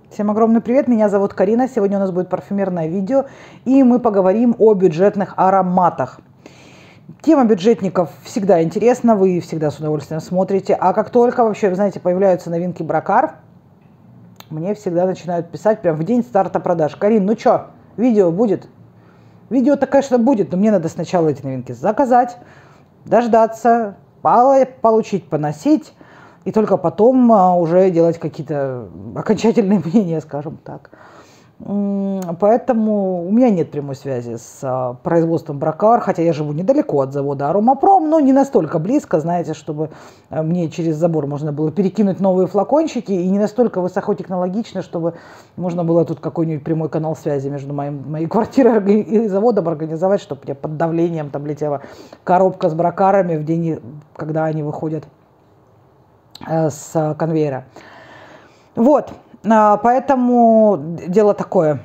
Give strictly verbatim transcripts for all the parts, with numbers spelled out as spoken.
Всем огромный привет, меня зовут Карина, сегодня у нас будет парфюмерное видео, и мы поговорим о бюджетных ароматах. Тема бюджетников всегда интересна, вы всегда с удовольствием смотрите, а как только вообще, вы знаете, появляются новинки Брокар, мне всегда начинают писать прям в день старта продаж: Карин, ну чё, видео будет? Видео-то, конечно, будет, но мне надо сначала эти новинки заказать, дождаться, получить, поносить, и только потом а, уже делать какие-то окончательные мнения, скажем так. Поэтому у меня нет прямой связи с а, производством Брокар, хотя я живу недалеко от завода Арумапром, но не настолько близко, знаете, чтобы а, мне через забор можно было перекинуть новые флакончики, и не настолько высокотехнологично, чтобы можно было тут какой-нибудь прямой канал связи между моим, моей квартирой и заводом организовать, чтобы мне под давлением там летела коробка с Брокарами в день, когда они выходят с конвейера. Вот, поэтому дело такое.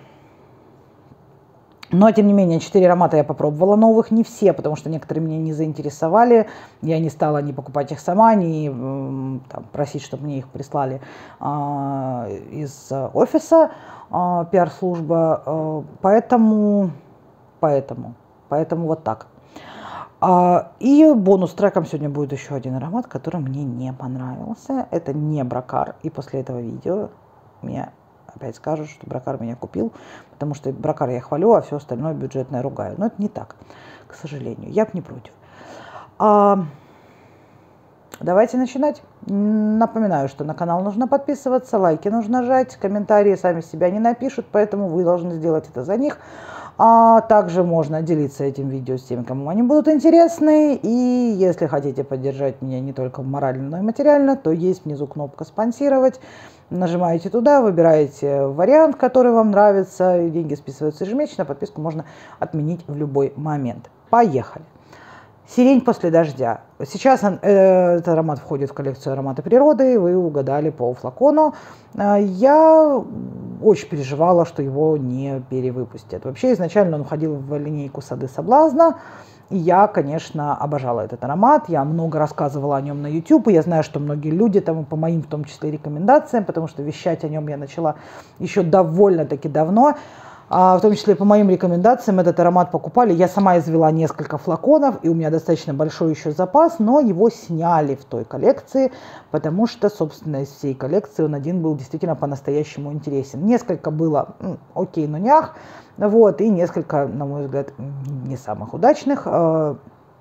Но, тем не менее, четыре аромата я попробовала новых, не все, потому что некоторые меня не заинтересовали. Я не стала ни покупать их сама, ни там, просить, чтобы мне их прислали а, из офиса, а, пиар-служба. А, поэтому, поэтому, поэтому вот так. И бонус-треком сегодня будет еще один аромат, который мне не понравился. Это не Брокар. И после этого видео мне опять скажут, что Брокар меня купил, потому что Брокар я хвалю, а все остальное бюджетное ругаю. Но это не так, к сожалению. Я бы не против. А, давайте начинать. Напоминаю, что на канал нужно подписываться, лайки нужно жать, комментарии сами себя не напишут, поэтому вы должны сделать это за них. А также можно делиться этим видео с теми, кому они будут интересны. И если хотите поддержать меня не только морально, но и материально, то есть внизу кнопка «Спонсировать». Нажимаете туда, выбираете вариант, который вам нравится. И деньги списываются ежемесячно. Подписку можно отменить в любой момент. Поехали. Сирень после дождя. Сейчас он, э, этот аромат входит в коллекцию ароматы природы. Вы угадали по флакону. Э, я очень переживала, что его не перевыпустят. Вообще, изначально он входил в линейку «Сады соблазна». И я, конечно, обожала этот аромат. Я много рассказывала о нем на YouTube. И я знаю, что многие люди, там, по моим в том числе рекомендациям, потому что вещать о нем я начала еще довольно-таки давно. А в том числе по моим рекомендациям этот аромат покупали. Я сама извела несколько флаконов, и у меня достаточно большой еще запас, но его сняли в той коллекции, потому что, собственно, из всей коллекции он один был действительно по-настоящему интересен. Несколько было м, окей, но нях, вот, и несколько, на мой взгляд, не самых удачных. А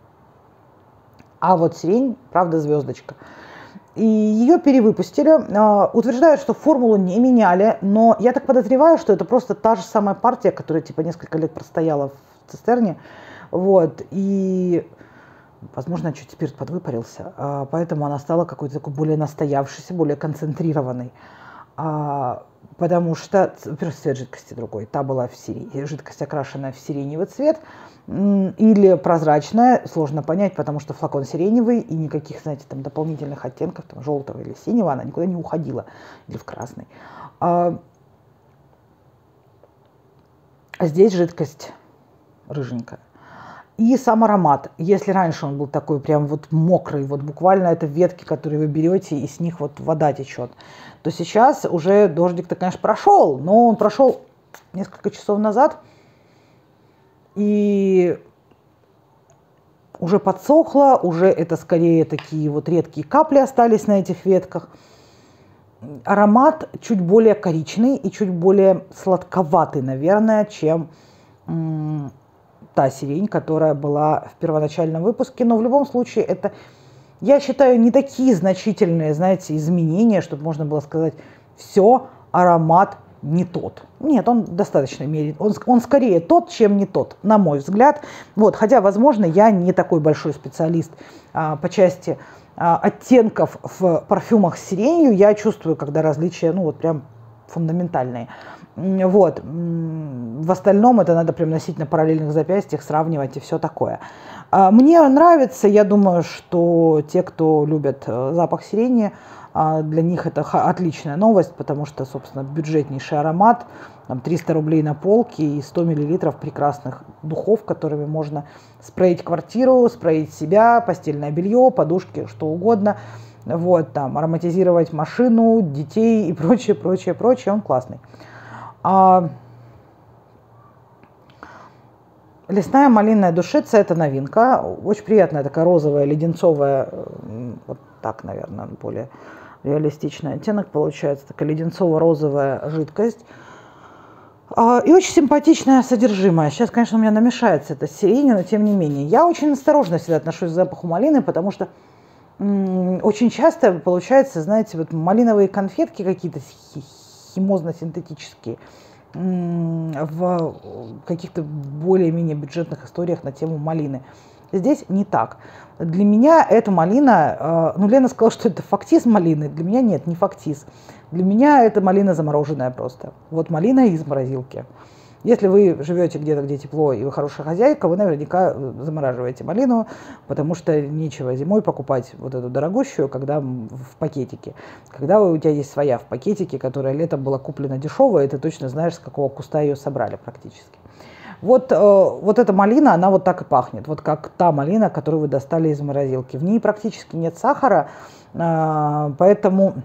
вот сирень, правда, звездочка. И ее перевыпустили. Утверждают, что формулу не меняли, но я так подозреваю, что это просто та же самая партия, которая типа несколько лет простояла в цистерне. Вот. И, возможно, чуть спирт подвыпарился, поэтому она стала какой-то такой более настоявшейся, более концентрированной. Потому что, во-первых, цвет жидкости другой. Та была в сирене, жидкость окрашенная в сиреневый цвет или прозрачная, сложно понять, потому что флакон сиреневый и никаких, знаете, там дополнительных оттенков, там, желтого или синего, она никуда не уходила, или в красный. А здесь жидкость рыженькая. И сам аромат. Если раньше он был такой прям вот мокрый, вот буквально это ветки, которые вы берете, и с них вот вода течет, то сейчас уже дождик-то, конечно, прошел, но он прошел несколько часов назад, и уже подсохло, уже это скорее такие вот редкие капли остались на этих ветках. Аромат чуть более коричневый и чуть более сладковатый, наверное, чем та сирень, которая была в первоначальном выпуске. Но в любом случае это, я считаю, не такие значительные, знаете, изменения, чтобы можно было сказать: все, аромат не тот. Нет, он достаточно мерит. Он, он скорее тот, чем не тот, на мой взгляд. Вот, хотя, возможно, я не такой большой специалист а, по части а, оттенков в парфюмах с сиренью. Я чувствую, когда различия, ну вот прям фундаментальные. Вот. В остальном это надо прям носить на параллельных запястьях, сравнивать и все такое. Мне нравится, я думаю, что те, кто любят запах сирени, для них это отличная новость, потому что, собственно, бюджетнейший аромат, там триста рублей на полке и сто миллилитров прекрасных духов, которыми можно спреить квартиру, спреить себя, постельное белье, подушки, что угодно. вот, там, ароматизировать машину, детей и прочее, прочее, прочее, он классный. А лесная малинная душица – это новинка, очень приятная такая розовая, леденцовая, вот так, наверное, более реалистичный оттенок получается, такая леденцово-розовая жидкость. И очень симпатичное содержимое. Сейчас, конечно, у меня намешается это с сиренью, но тем не менее. Я очень осторожно всегда отношусь к запаху малины, потому что м- очень часто получается, знаете, вот малиновые конфетки какие-то химозно-синтетические м- в каких-то более-менее бюджетных историях на тему малины. Здесь не так. Для меня эта малина, ну, Лена сказала, что это фактис малины. Для меня нет, не фактис. Для меня это малина замороженная просто. Вот малина из морозилки. Если вы живете где-то, где тепло, и вы хорошая хозяйка, вы наверняка замораживаете малину, потому что нечего зимой покупать вот эту дорогущую, когда в пакетике. Когда у тебя есть своя в пакетике, которая летом была куплена дешевая, и ты точно знаешь, с какого куста ее собрали практически. Вот, э, вот эта малина, она вот так и пахнет, вот как та малина, которую вы достали из морозилки. В ней практически нет сахара, э, поэтому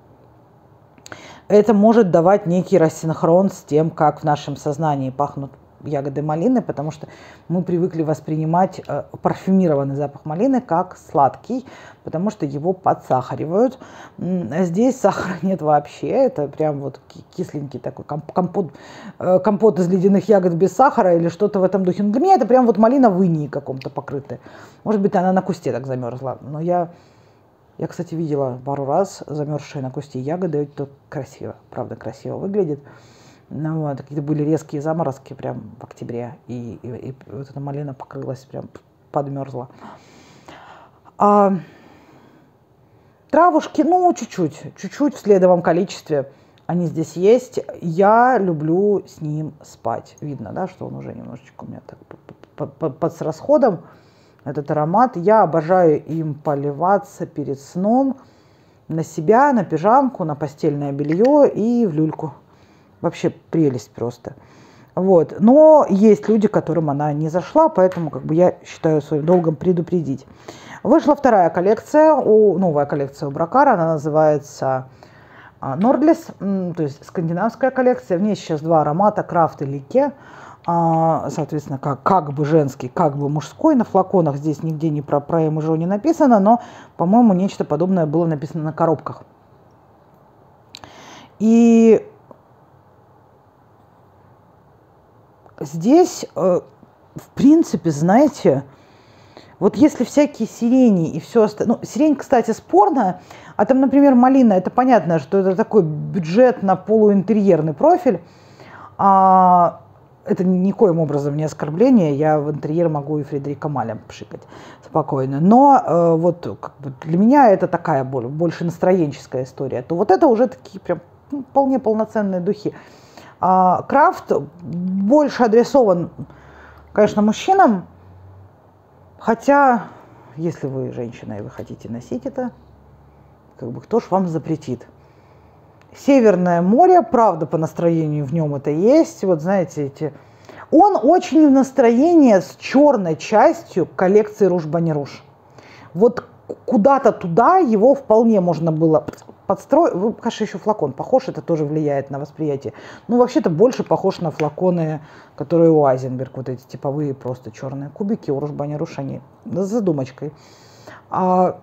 это может давать некий рассинхрон с тем, как в нашем сознании пахнут ягоды малины, потому что мы привыкли воспринимать э, парфюмированный запах малины как сладкий, потому что его подсахаривают. Здесь сахара нет вообще, это прям вот кисленький такой компот, э, компот из ледяных ягод без сахара или что-то в этом духе. Но для меня это прям вот малина в инии каком-то покрытая. Может быть, она на кусте так замерзла, но я... Я, кстати, видела пару раз замерзшие на кусте ягоды, это красиво, правда красиво выглядит. Ну, вот, какие-то были резкие заморозки прям в октябре, и, и, и вот эта малина покрылась, прям подмерзла. А травушки, ну, чуть-чуть, чуть-чуть в следовом количестве они здесь есть. Я люблю с ним спать. Видно, да, что он уже немножечко у меня так под, под, под с расходом. Этот аромат. Я обожаю им поливаться перед сном на себя, на пижамку, на постельное белье и в люльку. Вообще прелесть просто. Вот. Но есть люди, которым она не зашла, поэтому как бы я считаю своим долгом предупредить. Вышла вторая коллекция, у, новая коллекция у Бракара, она называется Нордлес, то есть скандинавская коллекция. В ней сейчас два аромата, Крафт и Лике. Соответственно, как, как бы женский, как бы мужской. На флаконах здесь нигде не про, про МЖО не написано, но, по-моему, нечто подобное было написано на коробках. И здесь, в принципе, знаете, вот если всякие сирени и все остальное... Ну, сирень, кстати, спорная, а там, например, малина, это понятно, что это такой бюджетно-полуинтерьерный профиль, а это никоим образом не оскорбление, я в интерьер могу и Фредерика Маля пшикать спокойно. Но э, вот как бы для меня это такая более, больше настроенческая история. То вот это уже такие прям ну, вполне полноценные духи. А Крафт больше адресован, конечно, мужчинам, хотя, если вы женщина и вы хотите носить это, как бы кто ж вам запретит? Северное море, правда, по настроению в нем это есть. Вот знаете, эти... он очень в настроении с черной частью коллекции Руж Бани Руж. Вот куда-то туда его вполне можно было подстроить. Вы, конечно, еще флакон похож, это тоже влияет на восприятие. Ну, вообще-то больше похож на флаконы, которые у Айзенберг, вот эти типовые просто черные кубики. У Руж Бани Руж они с задумочкой. А...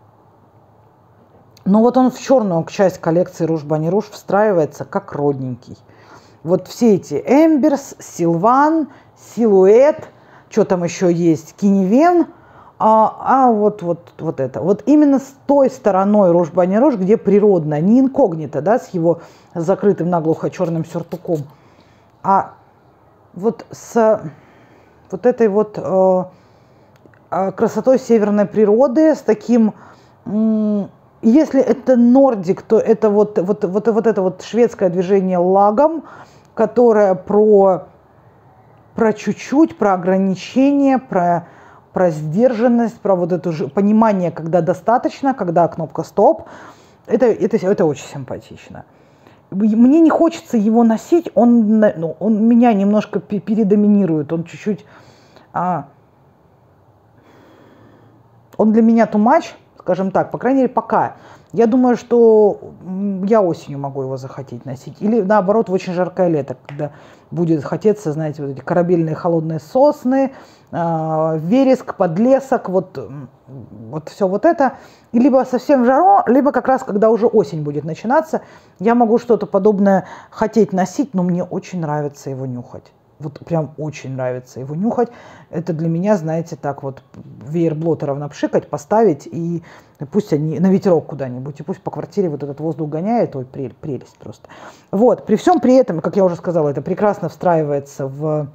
Но вот он в черную часть коллекции Руж Бани Руж встраивается как родненький. Вот все эти Эмберс, Силван, Силуэт, что там еще есть, Киневен, а, а вот, вот, вот это. Вот именно с той стороной Руж Бани Руж, где природная, не инкогнито, да, с его закрытым наглухо черным сюртуком, а вот с вот этой вот э, красотой северной природы, с таким... М- Если это нордик, то это вот, вот, вот, вот это вот шведское движение лагом, которое про, про чуть-чуть, про ограничение, про, про сдержанность, про вот это же понимание, когда достаточно, когда кнопка стоп. Это, это, это очень симпатично. Мне не хочется его носить, он, ну, он меня немножко передоминирует, он чуть-чуть... А, он для меня too much, скажем так, по крайней мере, пока. Я думаю, что я осенью могу его захотеть носить. Или наоборот, в очень жаркое лето, когда будет хотеться, знаете, вот эти корабельные холодные сосны, э, вереск, подлесок, вот, вот все вот это. И либо совсем жаро, либо как раз, когда уже осень будет начинаться, я могу что-то подобное хотеть носить, но мне очень нравится его нюхать. Вот прям очень нравится его нюхать. Это для меня, знаете, так вот веер-блотеров напшикать, поставить, и пусть они на ветерок куда-нибудь, и пусть по квартире вот этот воздух гоняет. Ой, прелесть просто. Вот, при всем при этом, как я уже сказала, это прекрасно встраивается в,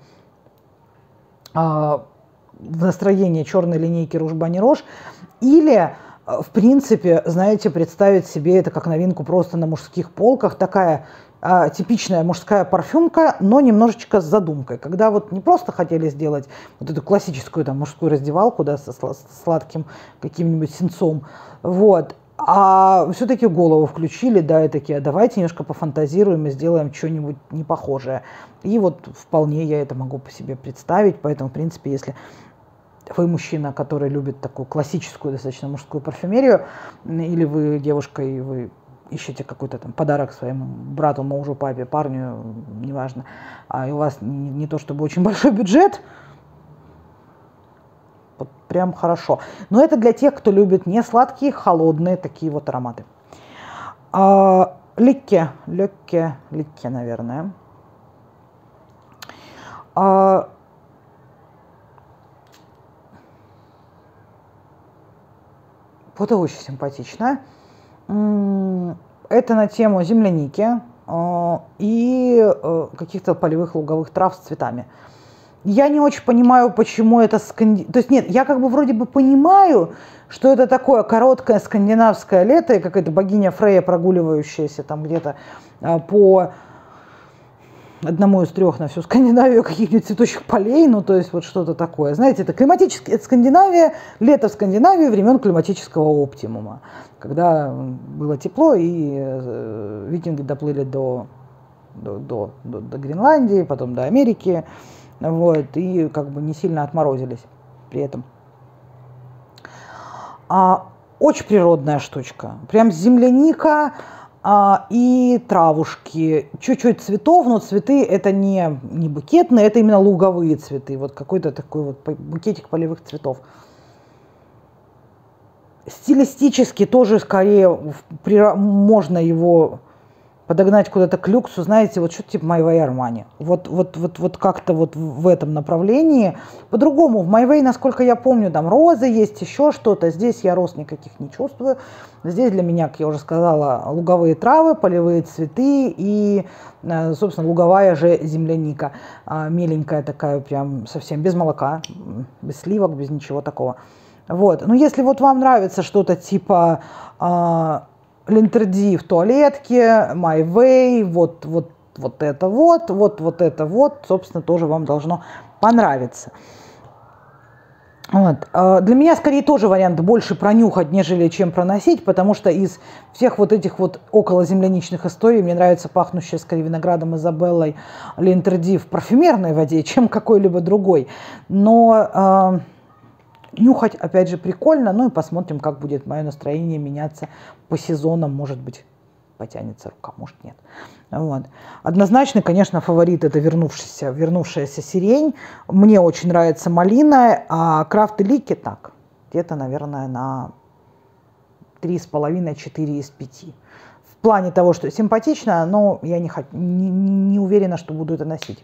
в настроение черной линейки Rouge Bunny Rouge. Или, в принципе, знаете, представить себе это как новинку просто на мужских полках, такая а, типичная мужская парфюмка, но немножечко с задумкой. Когда вот не просто хотели сделать вот эту классическую там мужскую раздевалку, да, со сладким каким-нибудь синцом, вот, а все-таки голову включили, да, и такие, давайте немножко пофантазируем и сделаем что-нибудь непохожее. И вот вполне я это могу по себе представить, поэтому, в принципе, если вы мужчина, который любит такую классическую, достаточно мужскую парфюмерию, или вы девушка, и вы ищете какой-то там подарок своему брату, мужу, папе, парню, неважно, а и у вас не, не то чтобы очень большой бюджет, вот прям хорошо. Но это для тех, кто любит не сладкие, холодные такие вот ароматы. А, ликке, легке, ликке, наверное. А, вот очень симпатичная. Это на тему земляники и каких-то полевых луговых трав с цветами. Я не очень понимаю, почему это сканди... То есть нет, я как бы вроде бы понимаю, что это такое короткое скандинавское лето, и какая-то богиня Фрейя, прогуливающаяся там где-то по одному из трех на всю Скандинавию каких-нибудь цветущих полей, ну то есть вот что-то такое. Знаете, это климатическая, это Скандинавия, лето в Скандинавии времен климатического оптимума, когда было тепло и э, викинги доплыли до, до, до, до, до Гренландии, потом до Америки, вот, и как бы не сильно отморозились при этом. А, очень природная штучка, прям земляника. А, и травушки, чуть-чуть цветов, но цветы это не, не букетные, это именно луговые цветы, вот какой-то такой вот букетик полевых цветов. Стилистически тоже скорее можно его подогнать куда-то к люксу, знаете, вот что-то типа My Way Armani. Вот, вот, вот, вот как-то вот в этом направлении. По-другому, в My Way, насколько я помню, там розы есть, еще что-то. Здесь я роз никаких не чувствую. Здесь для меня, как я уже сказала, луговые травы, полевые цветы и, собственно, луговая же земляника. Меленькая такая, прям совсем без молока, без сливок, без ничего такого. Вот. Но если вот вам нравится что-то типа Линтерди в туалетке, My Way, вот, вот, вот это вот, вот, вот это вот, собственно, тоже вам должно понравиться. Вот. Для меня, скорее, тоже вариант больше пронюхать, нежели чем проносить, потому что из всех вот этих вот околоземляничных историй мне нравится пахнущая, скорее, виноградом Изабеллой Линтерди в парфюмерной воде, чем какой-либо другой. Но... нюхать, опять же, прикольно. Ну и посмотрим, как будет мое настроение меняться по сезонам. Может быть, потянется рука, может, нет. Вот. Однозначно, конечно, фаворит это вернувшаяся, вернувшаяся сирень. Мне очень нравится малина, а Крафт и Ликки так. Где-то, наверное, на три с половиной — четыре из пяти. В плане того, что симпатично, но я не, не, не уверена, что буду это носить.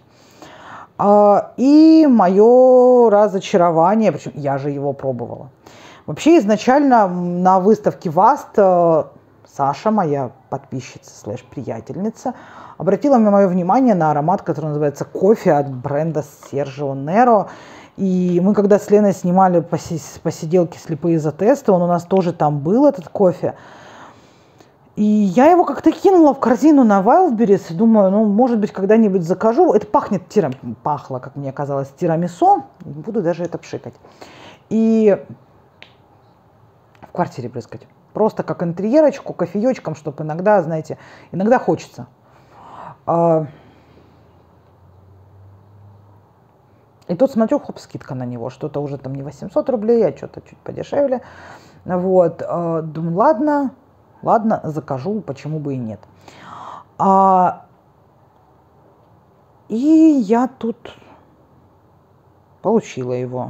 И мое разочарование, причем я же его пробовала. Вообще изначально на выставке Васт Саша, моя подписчица слэш-приятельница, обратила мое внимание на аромат, который называется кофе от бренда Sergio Nero. И мы когда с Леной снимали посиделки слепые за тесты, он у нас тоже там был, этот кофе. И я его как-то кинула в корзину на Wildberries, думаю, ну, может быть, когда-нибудь закажу. Это пахнет тирам... пахло, как мне казалось, тирамисо. Буду даже это пшикать. И в квартире брызгать. Просто как интерьерочку, кофеечком, чтобы иногда, знаете, иногда хочется. И тут смотрю, хоп, скидка на него. Что-то уже там не восемьсот рублей, а что-то чуть подешевле. Вот, э, думаю, ладно, ладно, закажу, почему бы и нет. А, и я тут получила его.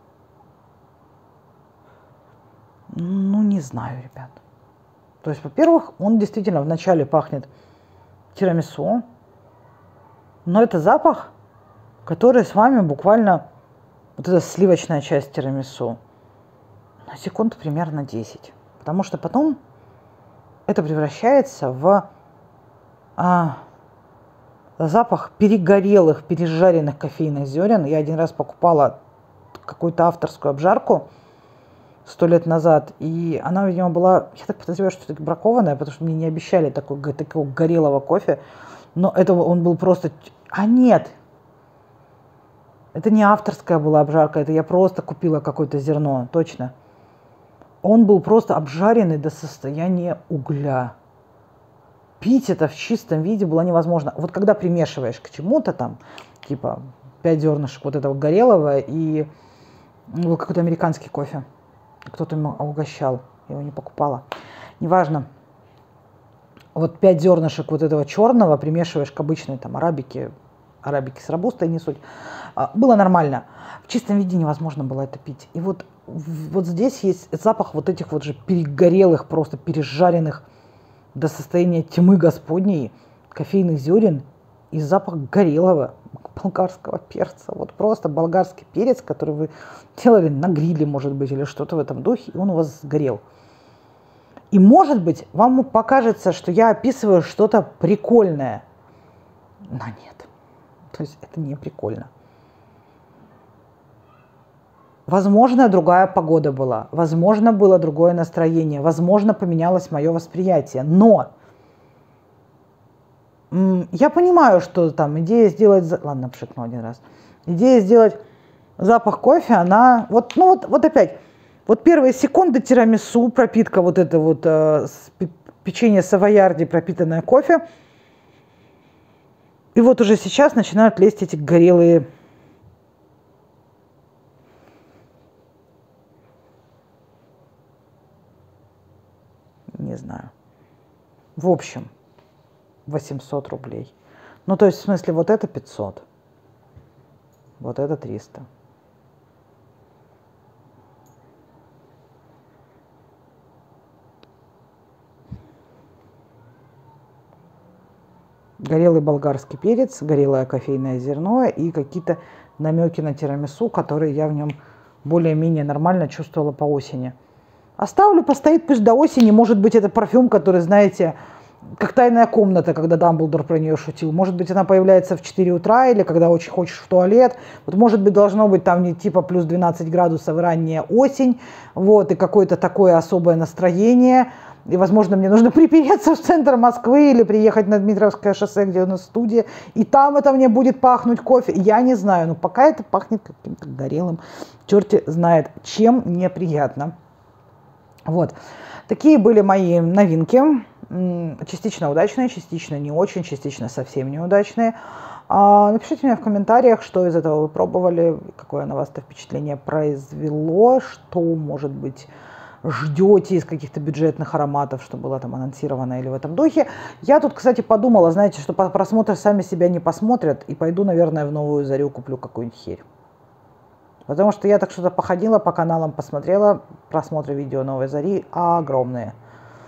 Ну, не знаю, ребят. То есть, во-первых, он действительно вначале пахнет тирамису, но это запах, который с вами буквально, вот эта сливочная часть тирамису, на секунд примерно десять. Потому что потом это превращается в а, запах перегорелых, пережаренных кофейных зерен. Я один раз покупала какую-то авторскую обжарку сто лет назад, и она, видимо, была, я так подозреваю, что это бракованная, потому что мне не обещали такой, такого горелого кофе, но это он был просто... А нет, это не авторская была обжарка, это я просто купила какое-то зерно, точно. Он был просто обжаренный до состояния угля. Пить это в чистом виде было невозможно. Вот когда примешиваешь к чему-то там, типа пять зернышек вот этого горелого и был какой-то американский кофе. Кто-то ему угощал, я его не покупала. Неважно. Вот пять зернышек вот этого черного примешиваешь к обычной там арабике, арабике с робустой, не суть. Было нормально. В чистом виде невозможно было это пить. И вот, вот здесь есть запах вот этих вот же перегорелых, просто пережаренных до состояния тьмы господней кофейных зерен и запах горелого болгарского перца. Вот просто болгарский перец, который вы делали на гриле, может быть, или что-то в этом духе, и он у вас сгорел. И, может быть, вам покажется, что я описываю что-то прикольное. Но нет. То есть это не прикольно. Возможно, другая погода была. Возможно, было другое настроение. Возможно, поменялось мое восприятие. Но я понимаю, что там идея сделать... Ладно, пшикну один раз. Идея сделать запах кофе, она... Вот, ну вот, вот опять. Вот первые секунды тирамису, пропитка вот это вот э, печенье савоярди, пропитанное кофе. И вот уже сейчас начинают лезть эти горелые... Не знаю. В общем... восемьсот рублей. Ну, то есть, в смысле, вот это пятьсот. Вот это триста. Горелый болгарский перец, горелое кофейное зерно и какие-то намеки на тирамису, которые я в нем более-менее нормально чувствовала по осени. Оставлю, постоит пусть до осени. Может быть, это парфюм, который, знаете... Как тайная комната, когда Дамблдор про нее шутил. Может быть, она появляется в четыре утра или когда очень хочешь в туалет. Вот, может быть, должно быть там не типа плюс двенадцать градусов, ранняя осень. Вот, и какое-то такое особое настроение. И, возможно, мне нужно припереться в центр Москвы или приехать на Дмитровское шоссе, где у нас студия. И там это мне будет пахнуть кофе. Я не знаю, но пока это пахнет каким-то горелым. Черти знает, чем неприятно. Вот. Такие были мои новинки. Частично удачные, частично не очень, частично совсем неудачные. А, напишите мне в комментариях, что из этого вы пробовали, какое на вас-то впечатление произвело, что, может быть, ждете из каких-то бюджетных ароматов, что было там анонсировано или в этом духе. Я тут, кстати, подумала, знаете, что просмотры сами себя не посмотрят, и пойду, наверное, в Новую Зарю куплю какую-нибудь херь. Потому что я так что-то походила по каналам, посмотрела, просмотры видео Новой Зари огромные.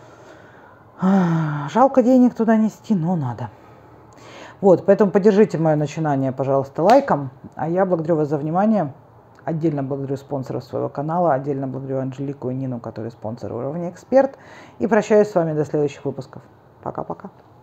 Жалко денег туда нести, но надо. Вот, поэтому поддержите мое начинание, пожалуйста, лайком. А я благодарю вас за внимание. Отдельно благодарю спонсоров своего канала. Отдельно благодарю Анжелику и Нину, которые спонсоры уровня эксперт. И прощаюсь с вами до следующих выпусков. Пока-пока.